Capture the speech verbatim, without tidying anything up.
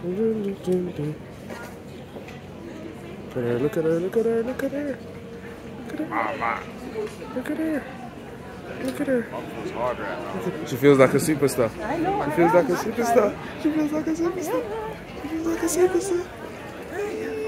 Look at her, look at her, look at her, look at her. Look at her. Look at her. She feels like a superstar. I know. She feels like a superstar. She feels like a superstar. She feels like a superstar.